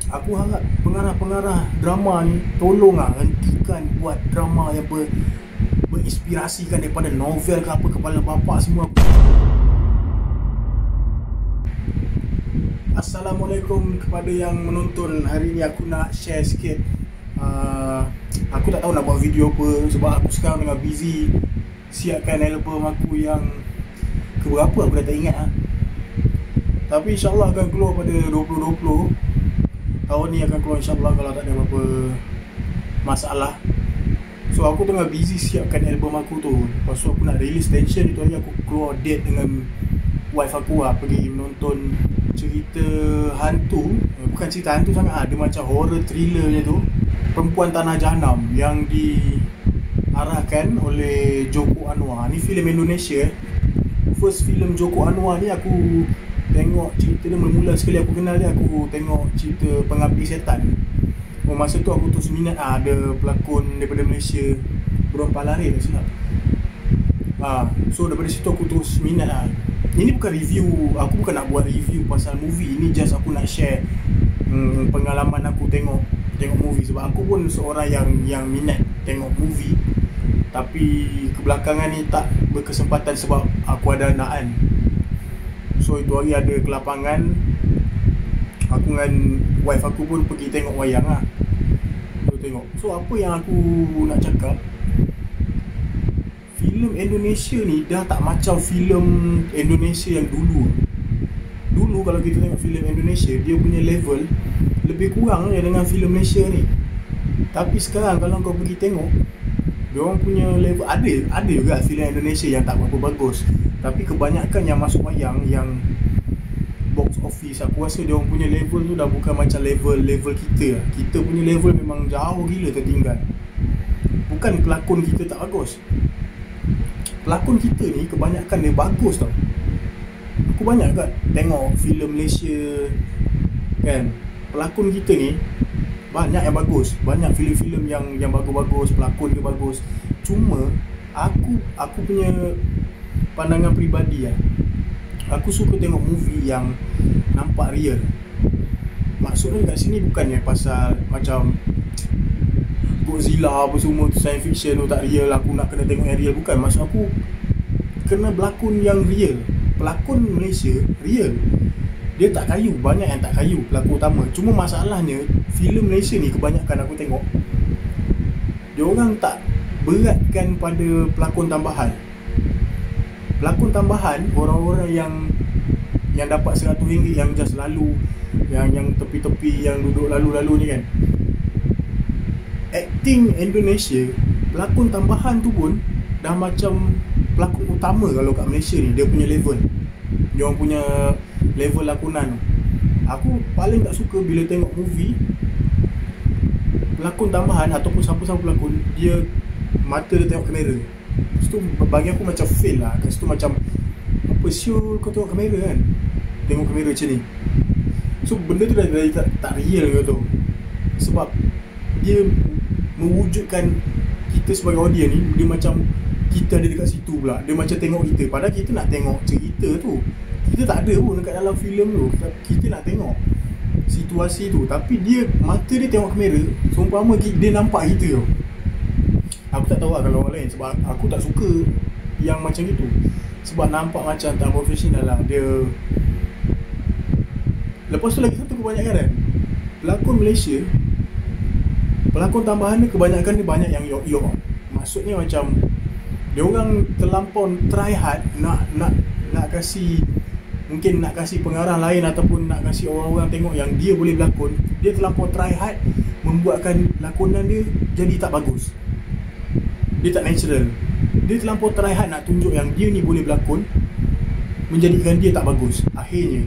Aku harap pengarah-pengarah drama ni tolonglah hentikan buat drama yang berinspirasikan daripada novel ke apa, kepala bapak semua. Assalamualaikum kepada yang menonton. Hari ni aku nak share sikit. Aku tak tahu nak buat video apa sebab aku sekarang tengah busy siapkan album aku yang keberapa aku dah tak ingat Tapi insyaAllah akan keluar pada 2020. Tahun ni akan keluar insyaAllah kalau tak ada apa-apa masalah. So aku tengah busy siapkan album aku tu. Lepas tu aku nak release tension. Itu hari aku keluar date dengan wife aku pergi menonton cerita hantu. Bukan cerita hantu sangat dia macam horror thriller macam tu, Perempuan Tanah Jahanam, yang diarahkan oleh Joko Anwar. Ni filem Indonesia. First filem Joko Anwar ni aku tengok cerita dia mula-mula sekali aku kenal dia. Aku tengok cerita Pengabdi Setan. Masa tu aku terus minat ada pelakon daripada Malaysia, Bron Palare tak silap. So daripada situ aku terus minat Ini bukan review, aku bukan nak buat review pasal movie. Ini just aku nak share pengalaman aku tengok movie. Sebab aku pun seorang yang minat tengok movie, tapi kebelakangan ni tak berkesempatan sebab aku ada anak. So itu hari ada ke lapangan, aku dengan wife aku pun pergi tengok wayang So apa yang aku nak cakap, filem Indonesia ni dah tak macam filem Indonesia yang dulu. Dulu kalau kita tengok filem Indonesia, dia punya level lebih kurang dengan filem Malaysia ni. Tapi sekarang kalau kau pergi tengok, diorang punya level ada juga filem Indonesia yang tak berapa bagus. Tapi kebanyakan yang masuk wayang, yang box office, aku rasa diorang punya level tu dah bukan macam level kita. Kita punya level memang jauh gila tertinggal. Bukan pelakon kita tak bagus, pelakon kita ni kebanyakan dia bagus tau. Aku banyak kat tengok filem Malaysia kan, pelakon kita ni banyak yang bagus, banyak filem-filem yang bagus-bagus, pelakon dia bagus. Cuma aku punya pandangan peribadi aku suka tengok movie yang nampak real. Maksudnya kat sini bukannya pasal macam Godzilla apa semua tu science fiction tu tak real, aku nak kena tengok yang real. Bukan, maksud aku kena berlakon yang real. Pelakon Malaysia real, dia tak kayu, banyak yang tak kayu pelakon utama. Cuma masalahnya filem Malaysia ni kebanyakan aku tengok diorang tak beratkan pada pelakon tambahan. Pelakon tambahan, orang-orang yang dapat RM100 yang just lalu, yang tepi-tepi, yang duduk lalu-lalu ni kan. Acting Indonesia, pelakon tambahan tu pun dah macam pelakon utama kalau kat Malaysia ni. Dia punya level, diorang punya level lakonan. Aku paling tak suka bila tengok movie pelakon tambahan ataupun siapa-siapa pelakon, dia mata dia tengok kamera. Itu bagi aku macam fail kat situ. Macam apa siul kau tengok kamera kan, tengok kamera macam ni. So benda tu dah tak real kau tu. Sebab dia mewujudkan kita sebagai audience ni, dia macam kita ada dekat situ pula. Dia macam tengok kita, padahal kita nak tengok cerita tu. Kita tak ada pun dekat dalam filem tu. Kita nak tengok situasi tu, tapi dia mata dia tengok kamera, seumpama dia nampak kita tu. Aku tak tahu kalau orang lain, sebab aku tak suka yang macam itu. Sebab nampak macam tak profesional dia. Lepas tu lagi satu kebanyakan pelakon Malaysia, pelakon tambahan ni kebanyakan ni banyak yang yok-yok. Maksudnya macam dia orang terlampau try hard nak kasih, mungkin nak kasih pengarah lain ataupun nak kasih orang-orang tengok yang dia boleh berlakon. Dia terlampau try hard membuatkan lakonan dia jadi tak bagus. Dia tak natural. Dia terlampau try hard nak tunjuk yang dia ni boleh berlakon, menjadikan dia tak bagus. Akhirnya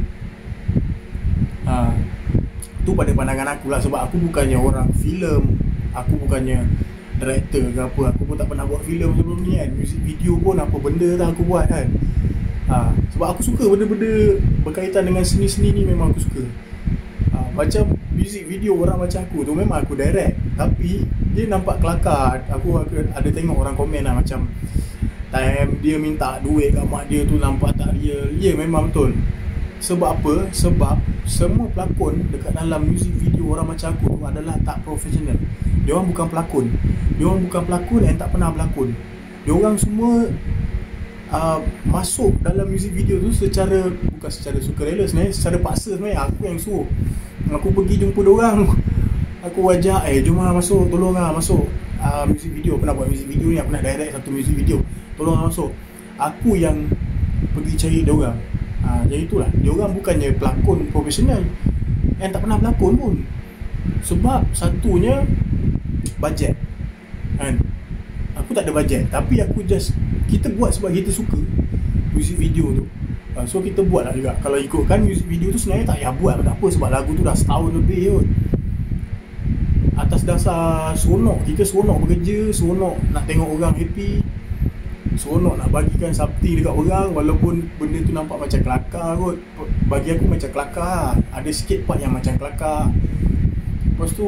tu pada pandangan aku lah. Sebab aku bukannya orang filem, aku bukannya director ke apa. Aku pun tak pernah buat filem sebelum ni kan. Music video pun apa benda tak aku buat kan. Sebab aku suka benda-benda berkaitan dengan seni-seni ni, memang aku suka. Macam music video orang macam aku tu memang aku direct, tapi dia nampak kelakar. Aku ada tengok orang komen macam time dia minta duit kat mak dia tu nampak tak real. Ya memang betul. Sebab apa? Sebab semua pelakon dekat dalam music video video orang macam aku tu adalah tak profesional. Diorang bukan pelakon. Diorang bukan pelakon and tak pernah berlakon. Diorang semua masuk dalam music video tu bukan secara sukarela sebenarnya, secara paksa sebenarnya. Aku yang suruh. Aku pergi jumpa diorang. Aku ajak, jom lah masuk, tolong lah masuk music video. Aku nak buat music video ni, aku nak direct satu music video, tolong lah masuk. Aku yang pergi cari diorang. Jadi itulah, diorang bukannya pelakon profesional and tak pernah berlakon pun. Sebab satunya bajet kan. Aku tak ada bajet, tapi kita buat sebab kita suka music video tu. So kita buat lah juga. Kalau ikutkan music video tu sebenarnya tak payah buat apa, sebab lagu tu dah setahun lebih kot. Atas dasar seronok, kita seronok bekerja, seronok nak tengok orang happy, seronok nak bagikan something dekat orang. Walaupun benda tu nampak macam kelakar kot, bagi aku macam kelakar. Ada sikit part yang macam kelakar. Lepas tu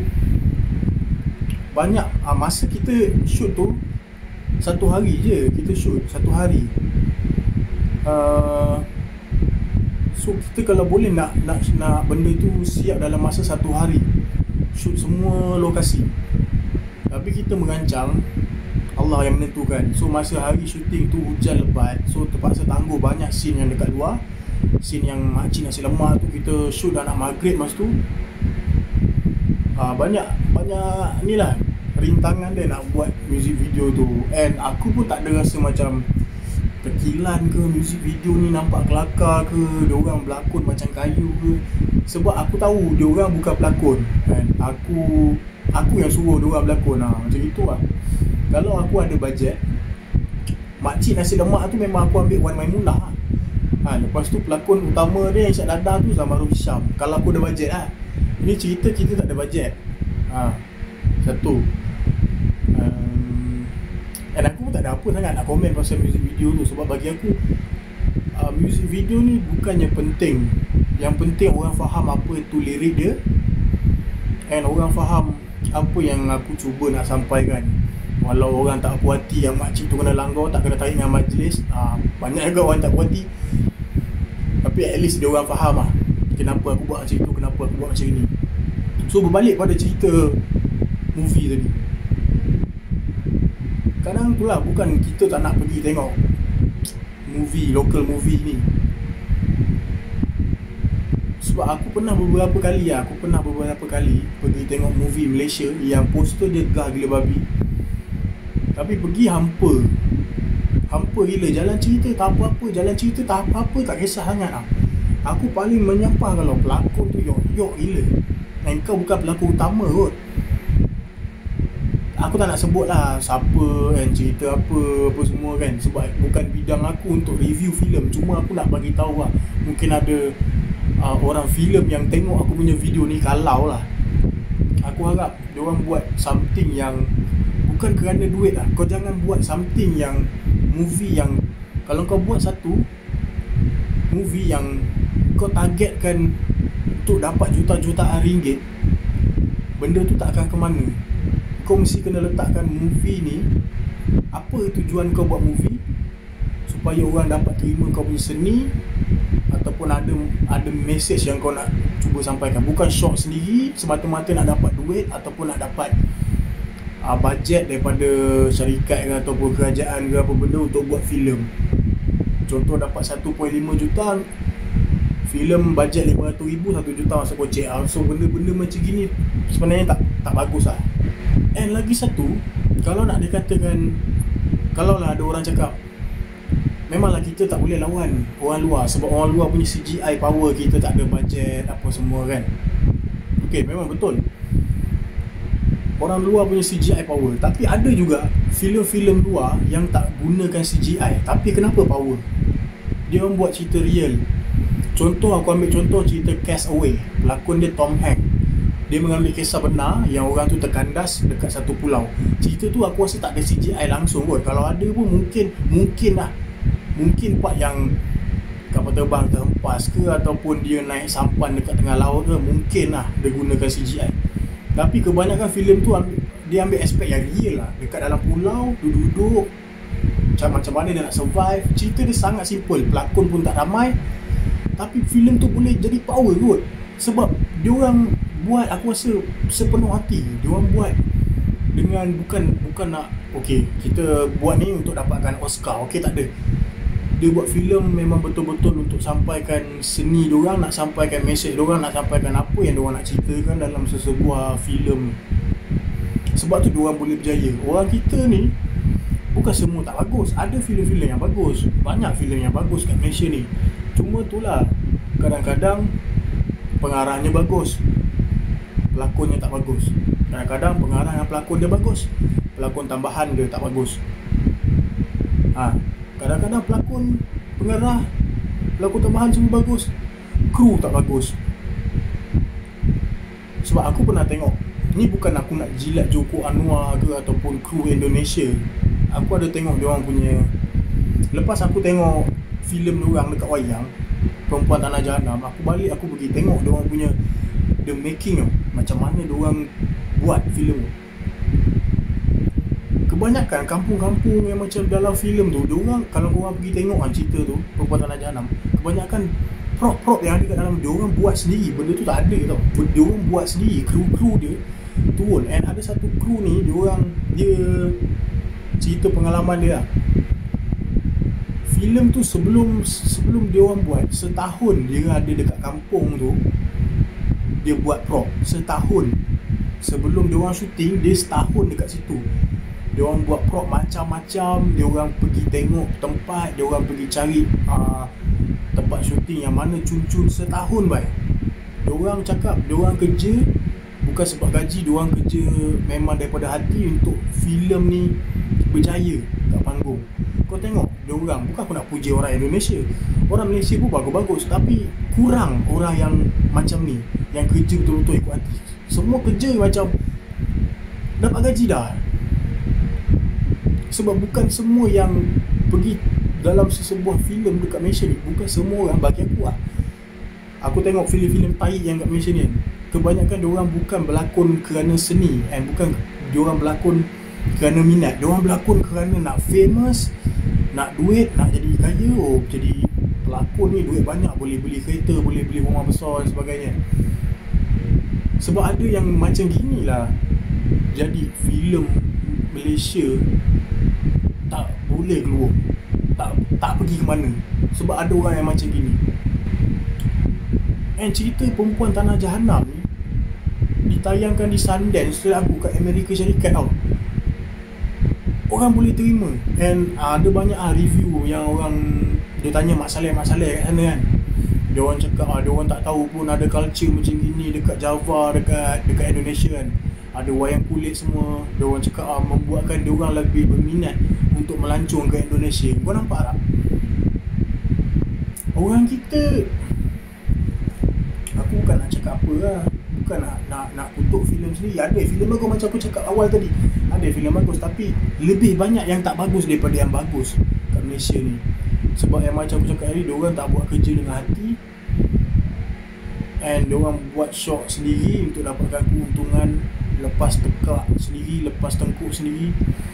banyak masa kita shoot tu satu hari je. Kita shoot satu hari. So kita kalau boleh nak benda tu siap dalam masa satu hari, shoot semua lokasi. Tapi kita merancang, Allah yang menentukan. So masa hari shooting tu hujan lebat, so terpaksa tangguh banyak scene yang dekat luar. Scene yang makcik nasi lemak tu kita shoot dah nak maghrib masa tu. Banyak ni lah rintangan dia nak buat music video tu. And aku pun tak ada rasa macam tekilan ke music video ni nampak kelakar ke, diorang berlakon macam kayu ke. Sebab aku tahu diorang bukan pelakon kan. Aku yang suruh diorang berlakon. Macam itu lah. Kalau aku ada bajet, makcik nasi lemak tu memang aku ambil Wan Maimunah. Lepas tu pelakon utama dia yang Isyak Dadah tu Zaman Rul Hisham. Kalau aku ada bajet lah. Ini cerita kita tak ada bajet. Satu. Dan aku pun tak ada apa sangat nak komen pasal music video tu. Sebab bagi aku music video ni bukannya penting. Yang penting orang faham apa itu lirik dia, and orang faham apa yang aku cuba nak sampaikan. Walau orang tak puas hati yang makcik tu kena langgar, tak kena tarik dengan majlis, banyak juga orang tak puas hati, tapi at least dia orang faham lah kenapa aku buat macam itu, kenapa aku buat macam ni. So berbalik pada cerita movie tadi, kadang tu lah, bukan kita tak nak pergi tengok movie, local movie ni. Sebab aku pernah beberapa kali pergi tengok movie Malaysia yang poster dia gah gila babi, tapi pergi hampa gila. Jalan cerita tak apa-apa, tak kisah sangat lah. Aku paling menyampah kalau pelakon tu yok gila, dan kau bukan pelakon utama kot. Aku tak nak sebut lah siapa kan, cerita apa semua kan, sebab bukan bidang aku untuk review filem. Cuma aku nak bagi tahu lah, mungkin ada orang filem yang tengok aku punya video ni. Kalau lah, aku harap diorang buat something yang bukan kerana duit lah. Kau jangan buat something yang movie yang, kalau kau buat satu movie yang kau targetkan untuk dapat juta-jutaan ringgit, benda tu tak akan ke mana. Kau mesti kena letakkan movie ni, apa tujuan kau buat movie, supaya orang dapat terima kau punya seni, ataupun ada message yang kau nak cuba sampaikan. Bukan short sendiri semata-mata nak dapat duit, ataupun nak dapat bajet daripada syarikat ke ataupun kerajaan ke apa benda untuk buat filem. Contoh dapat 1.5 juta, filem bajet 500,000, 1 juta masuk kocek. So benda-benda macam gini sebenarnya tak bagus lah. And lagi satu, kalau nak dikatakan, kalau lah ada orang cakap memanglah kita tak boleh lawan orang luar sebab orang luar punya CGI power, kita tak ada bajet apa semua kan. Okay, memang betul, orang luar punya CGI power. Tapi ada juga filem-filem luar yang tak gunakan CGI, tapi kenapa power? Dia orang buat cerita real. Contoh, aku ambil contoh cerita Castaway. Pelakon dia Tom Hanks. Dia mengambil kisah benar yang orang tu terkandas dekat satu pulau. Cerita tu aku rasa tak ada CGI langsung kot. Kalau ada pun mungkin lah, mungkin part yang kapal terbang terhempas ke, ataupun dia naik sampan dekat tengah laut ke, mungkin lah dia gunakan CGI. Tapi kebanyakan filem tu dia ambil aspek yang real lah, dekat dalam pulau, duduk-duduk, macam mana dia nak survive. Cerita dia sangat simple, pelakon pun tak ramai, tapi filem tu boleh jadi power kot. Sebab diorang buat, aku rasa sepenuh hati. Diorang buat dengan bukan nak okey kita buat ni untuk dapatkan Oscar. Okey, tak ada. Dia buat filem memang betul-betul untuk sampaikan seni diorang, nak sampaikan mesej diorang, nak sampaikan apa yang diorang nak ceritakan dalam sesebuah filem. Sebab tu diorang boleh berjaya. Orang kita ni bukan semua tak bagus. Ada filem-filem yang bagus. Banyak filem yang bagus kat Malaysia ni. Cuma itulah, kadang-kadang pengarahnya bagus, pelakonnya tak bagus. Kadang-kadang pengarah yang pelakon dia bagus, pelakon tambahan dia tak bagus. Kadang-kadang pengarah, pelakon tambahan semua bagus, kru tak bagus. Sebab aku pernah tengok, ni bukan aku nak jilat Joko Anwar ke ataupun kru Indonesia. Aku ada tengok diorang punya, lepas aku tengok filem diorang dekat wayang Perempuan Tanah Jahanam, aku balik aku pergi tengok diorang punya the making tu, macam mana diorang buat filem tu. Kebanyakan kampung-kampung yang macam dalam filem tu, diorang, kalau korang pergi tengok cerita tu Perempuan Tanah Jahanam, kebanyakan prop-prop yang ada kat dalam diorang buat sendiri. Benda tu tak ada tau, diorang buat sendiri. Kru-kru dia turun. And ada satu kru ni, dia cerita pengalaman dia lah. Filem tu sebelum diorang buat, setahun dia ada dekat kampung tu, dia buat prop. Setahun sebelum diorang syuting, dia setahun dekat situ. Diorang buat prop macam-macam. Diorang pergi tengok tempat, diorang pergi cari tempat syuting yang mana cun-cun. Setahun baik. Diorang cakap diorang kerja bukan sebab gaji, diorang kerja memang daripada hati untuk filem ni berjaya kat panggung. Kau tengok diorang, bukan aku nak puji orang Indonesia, orang Malaysia pun bagus-bagus, tapi kurang orang yang macam ni, yang kerja betul-betul ikut hati. Semua kerja macam dapat gaji dah. Sebab bukan semua yang pergi dalam sesebuah filem dekat Malaysia ni, bukan semua orang, bagi aku lah, aku tengok filem-filem tai yang kat Malaysia ni, kebanyakan diorang bukan berlakon kerana seni, bukan diorang berlakon kerana minat. Diorang berlakon kerana nak famous, nak duit, nak jadi kaya. Jadi pelakon ni duit banyak, boleh beli kereta, boleh beli rumah besar dan sebagainya. Sebab ada yang macam gini lah. Jadi filem Malaysia tak boleh keluar, tak pergi ke mana, sebab ada orang yang macam gini. And cerita Perempuan Tanah Jahanam ni ditayangkan di Sundance, lagu kat Amerika Syarikat tau. Orang boleh terima. And ada banyak review yang orang, dia tanya masalah-masalah kat sana kan. Dia orang cakap dia orang tak tahu pun ada culture macam gini dekat Java, dekat Indonesia kan. Ada wayang kulit semua. Dia orang cakap membuatkan dia orang lebih berminat untuk melancong ke Indonesia. Kau nampak tak? Orang kita, aku bukan nak cakap apa lah, bukan nak kutuk filem sendiri. Ada filem bagus macam aku cakap awal tadi, ada filem bagus, tapi lebih banyak yang tak bagus daripada yang bagus kat Malaysia ni. Sebab yang macam aku cakap tadi, diorang tak buat kerja dengan hati, and diorang buat shock sendiri untuk dapatkan keuntungan, lepas tekak sendiri, lepas tengkuk sendiri.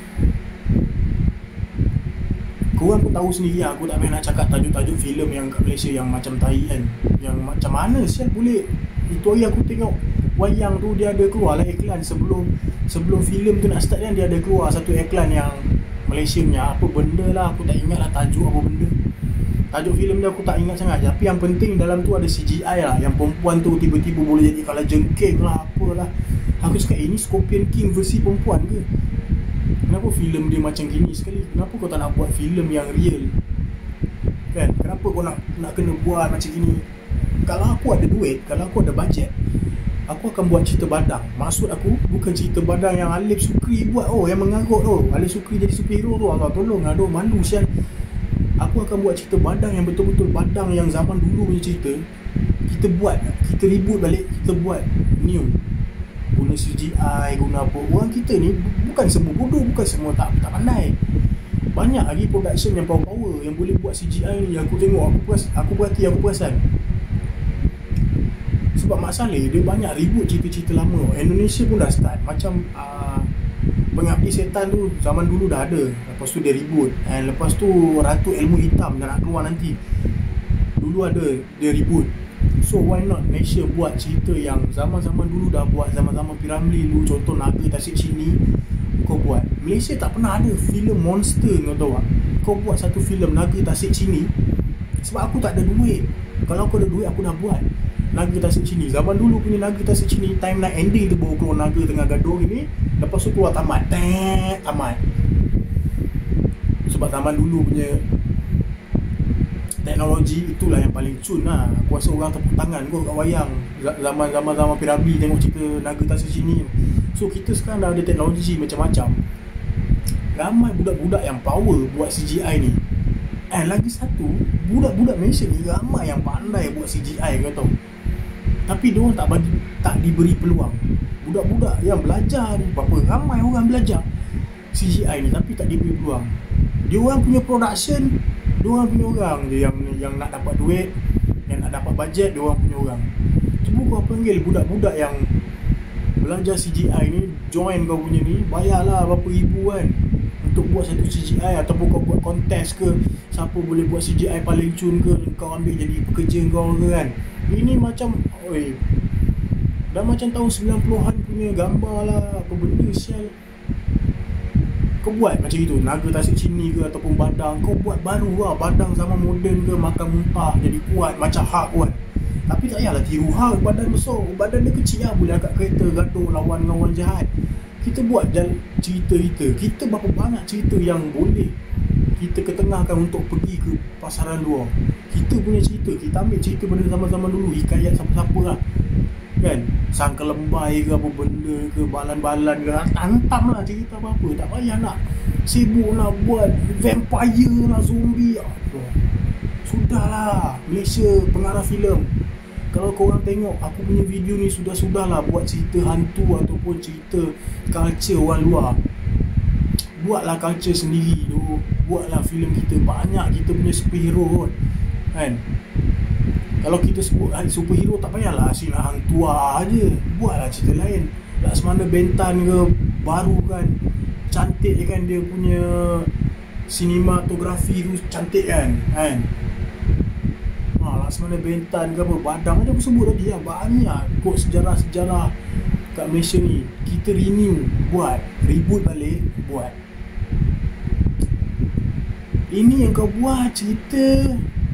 Korang pun tahu sendiri lah, aku tak payah nak cakap tajuk-tajuk filem yang kat Malaysia yang macam tai kan. Yang macam mana siap boleh. Itu hari aku tengok wayang tu, dia ada keluar lah iklan sebelum filem tu nak start kan. Dia ada keluar satu iklan yang Malaysia punya, apa benda lah, aku tak ingat lah tajuk apa benda. Tajuk filem dia aku tak ingat sangat, tapi yang penting dalam tu ada CGI lah, yang perempuan tu tiba-tiba boleh jadi kala jengking lah, apalah. Aku cakap ini Scorpion King versi perempuan ke? Kenapa filem dia macam gini sekali? Kenapa kau tak nak buat filem yang real? Kan? Kenapa kau nak kena buat macam gini? Kalau aku ada duit, kalau aku ada bajet, aku akan buat cerita badang. Maksud aku bukan cerita badang yang Alif Sukri buat, yang mengarut tu. Alif Sukri jadi superhero tu, Allah tolong, aduh malu sial. Aku akan buat cerita badang yang betul-betul badang yang zaman dulu punya cerita. Kita buat, kita reboot balik, kita buat new. Guna CGI, guna apa. Orang kita ni bukan semua bodoh, bukan semua tak pandai. Banyak lagi production yang power-power yang boleh buat CGI ni. Aku tengok, aku perasan. Sebab masalah dia banyak reboot cerita-cerita lama. Indonesia pun dah start macam Pengabdi Setan tu zaman dulu dah ada, lepas tu dia reboot. And lepas tu Ratu Ilmu Hitam dah nak keluar nanti, dulu ada, dia reboot. So why not Malaysia buat cerita yang zaman-zaman dulu dah buat, zaman-zaman Piramli dulu, contoh Naga Tasik Cini kau buat. Malaysia tak pernah ada filem monster, kau tahu tak? Kau buat satu filem Naga Tasik Cini. Sebab aku tak ada duit. Kalau aku ada duit aku dah buat Naga Tasik Cini. Zaman dulu punya Naga Tasik Cini, time nak ending tu baru keluar Naga Tengah Gaduh ini. Lepas tu keluar tamat. Tamat. Sebab zaman dulu punya teknologi itulah yang paling cun lah. Aku rasa orang tepuk tangan kot kat wayang zaman Piramli tengok cerita Naga Tasik Cini. So kita sekarang dah ada teknologi macam-macam. Ramai budak-budak yang power buat CGI ni. Lagi satu, budak-budak Malaysia ni ramai yang pandai buat CGI, kau tahu. Tapi diorang tak diberi peluang. Budak-budak yang belajar ni, berapa ramai orang belajar CGI ni tapi tak diberi peluang. Diorang punya production, diorang punya orang je yang nak dapat duit, yang nak dapat bajet, diorang punya orang. Cuba kau panggil budak-budak yang belajar CGI ni, join kau punya ni, bayarlah berapa ribu kan untuk buat satu CGI. Ataupun kau buat kontes ke, siapa boleh buat CGI paling cun ke, kau ambil jadi pekerja kau ke kan. Ini macam dah macam tahun 90-an punya gambar lah, apa benda sial. Kau buat macam itu, Naga Tasik Cini ke ataupun Badang, kau buat baru lah, Badang zaman moden ke, makan muntah jadi kuat macam Hulk kan. Tapi tak payahlah tiru Hulk, badan besar, badan dia kecil lah, boleh angkat kereta, gaduh lawan jahat. Kita buat cerita kita berapa banyak cerita yang boleh kita ketengahkan untuk pergi ke pasaran luar. Kita punya cerita, kita ambil cerita pada zaman-zaman dulu, hikayat siapa-siapa lah kan, Sang Kelembai ke apa benda ke, Balan-balan ke, hantam lah cerita apa-apa. Tak payah nak sibuk nak buat vampire lah, zombie apa. Sudahlah, Malaysia pengarah filem, kalau korang tengok aku punya video ni, sudahlah buat cerita hantu ataupun cerita culture orang luar. Buatlah culture sendiri tu, buatlah filem kita. Banyak kita punya superhero kan. Kalau kita sebut superhero, tak payahlah asyik nak hang tua aje. Buatlah cerita lain. Laksamana Bentan ke, baru kan, cantik kan dia punya sinematografi tu, cantik kan. Laksamana Bentan ke apa, Badang macam aku sebut tadi lah. Banyak kot sejarah-sejarah kat Malaysia ni. Kita renew, buat, reboot balik, buat. Ini yang kau buat cerita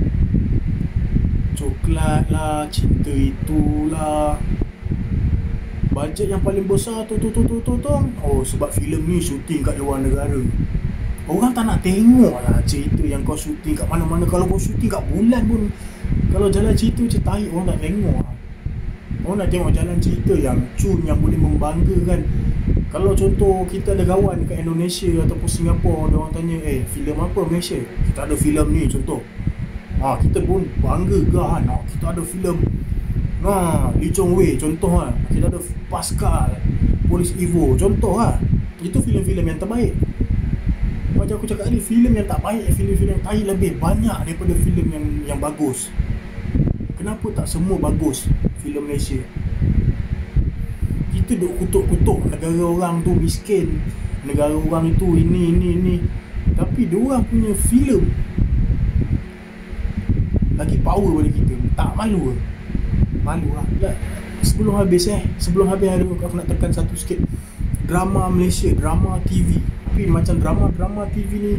coklat lah, cinta itulah. Bajet yang paling besar tu. Oh, sebab filem ni syuting kat luar negara. Orang tak nak tengok lah cerita yang kau syuting kat mana-mana. Kalau kau syuting kat bulan pun, kalau jalan cerita macam tahi, orang tak tengok lah. Orang nak tengok jalan cerita yang cun, yang boleh membanggakan. Kalau contoh kita ada kawan kat Indonesia ataupun Singapura, dia orang tanya, filem apa Malaysia? Kita ada filem ni contoh. Kita pun bangga kan, kita ada filem Lee Chong Wei contoh kan. Kita ada Pascal, Polis Evo contoh kan. Itu filem-filem yang terbaik. Macam aku cakap tadi, filem yang tak baik, filem-filem yang tahi lebih banyak daripada filem yang bagus. Kenapa tak semua bagus filem Malaysia? Kita duk kutuk-kutuk negara orang tu miskin, negara orang itu ini. Tapi diorang punya filem lagi power pada kita. Tak malu ke? Malu lah. Sebelum habis hari aku nak tekan satu sikit. Drama Malaysia, drama TV. Tapi macam drama TV ni,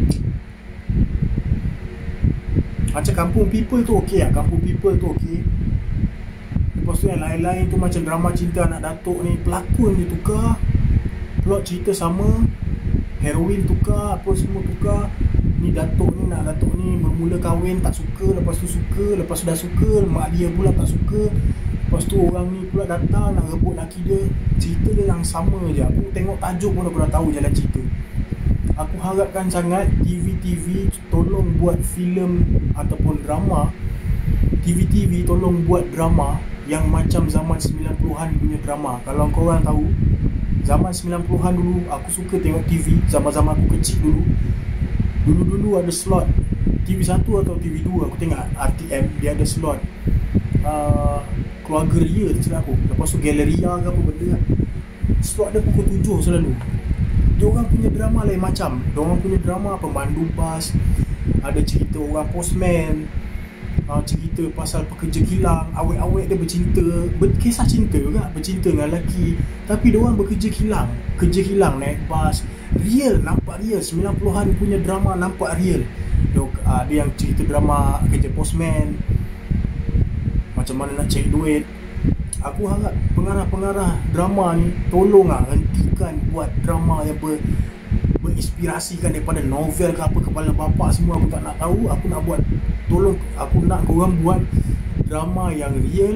macam Kampung People tu okey lah. Kampung People tu okey. Lepas tu yang lain-lain tu macam drama cinta anak datuk ni, pelakon dia tukar, plot cerita sama, heroin tukar, apa semua tukar. Ni datuk ni nak datuk ni bermula kahwin tak suka, lepas tu suka, lepas tu dah suka, mak dia pula tak suka. Lepas tu orang ni pula datang nak rebut laki dia. Cerita dia yang sama je. Aku tengok tajuk pun aku dah tahu jalan cerita. Aku harapkan sangat TV tolong buat filem ataupun drama. TV tolong buat drama yang macam zaman 90-an punya drama. Kalau korang tahu, zaman 90-an dulu aku suka tengok TV. Zaman-zaman aku kecil dulu ada slot TV1 atau TV2, aku tengok RTM, dia ada slot Keluarga Ria tersilap aku. Lepas tu Galleria ke apa benda kan. Slot dia pukul 7 selalu. Diorang punya drama lain macam. Diorang punya drama pemandu bas, ada cerita orang postman, cerita pasal pekerja kilang, awet-awet dia bercinta, kisah cinta juga, bercinta dengan lelaki, tapi diorang bekerja kilang, kerja kilang, naik bas, real, nampak real, 90-an punya drama nampak real. Dia yang cerita drama kerja postman, macam mana nak cari duit. Aku harap pengarah-pengarah drama ni tolonglah hentikan buat drama yang berinspirasikan daripada novel ke apa, kepala bapak semua aku tak nak tahu. Aku nak buat, tolong, aku nak korang buat drama yang real,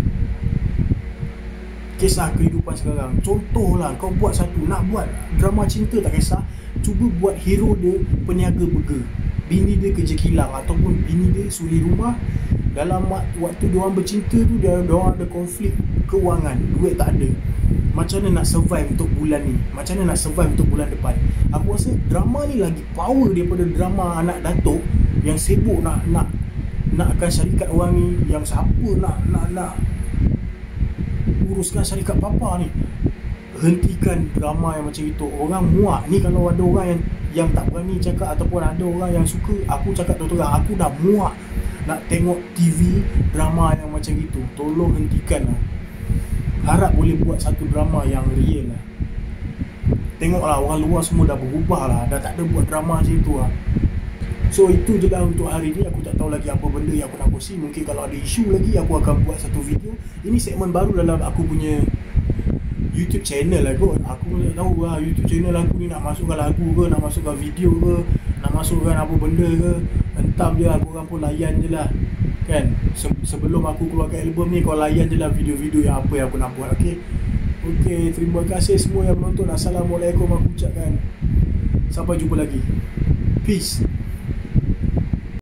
kisah kehidupan sekarang. Contohlah, kau buat satu, nak buat drama cinta tak kisah, cuba buat hero dia peniaga burger, bini dia kerja kilang, ataupun bini dia suri rumah. Dalam waktu diorang bercinta tu, diorang ada konflik kewangan, duit tak ada. Macam mana nak survive untuk bulan ni, macam mana nak survive untuk bulan depan. Aku rasa drama ni lagi power daripada drama anak datuk yang sibuk nakkan syarikat orang ni, yang siapa nak uruskan syarikat papa ni. Hentikan drama yang macam itu. Orang muak ni. Kalau ada orang yang tak berani cakap, ataupun ada orang yang suka, aku cakap terus-terang, aku dah muak nak tengok TV drama yang macam itu. Tolong hentikan lah. Harap boleh buat satu drama yang real lah. Tengoklah, orang luar semua dah berubah lah, dah tak ada buat drama macam itu lah. So itu je lah untuk hari ni. Aku tak tahu lagi apa benda yang aku nak kongsi. Mungkin kalau ada isu lagi, aku akan buat satu video. Ini segmen baru dalam aku punya YouTube channel lah kot. Aku tak tahu lah YouTube channel aku ni nak masukkan lagu ke, nak masukkan video ke, nak masukkan apa benda ke. Hentam je lah, korang pun layan je lah kan. Sebelum aku keluarkan album ni, kau layan je lah video-video yang apa yang aku nak buat. Okay, terima kasih semua yang menonton. Assalamualaikum aku ucapkan. Sampai jumpa lagi. Peace.